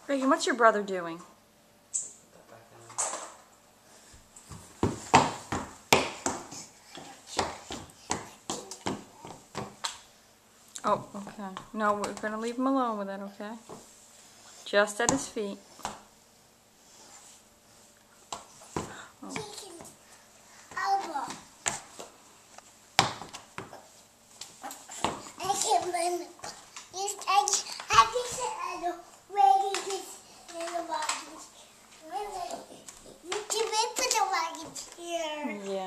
Reagan, what's your brother doing? Oh, okay. No, we're going to leave him alone with it, okay? Just at his feet. Oh. Yeah.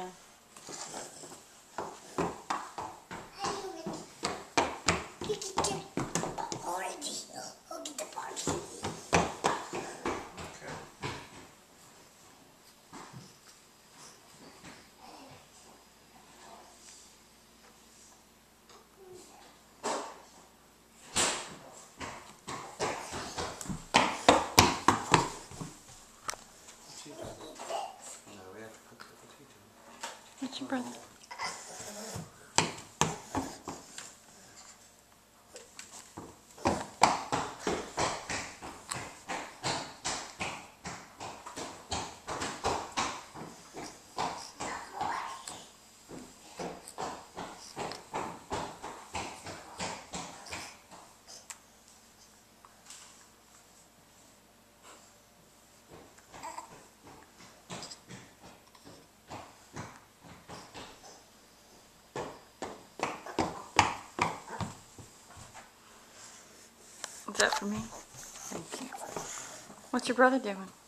What's your brother? Is that for me? Thank you. What's your brother doing?